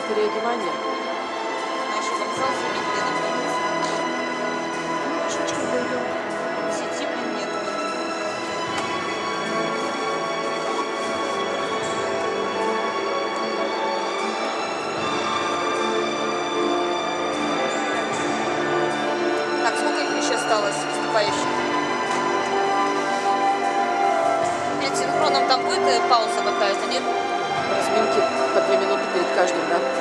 переодевания. Наш вокзал заметь, где находится. Машечка пойдем. В сети, блин, нет. Так, сколько их еще осталось выступающих? Перед синхроном там будет пауза какая-то, нет? Разминки по 2 минуты перед каждым, да?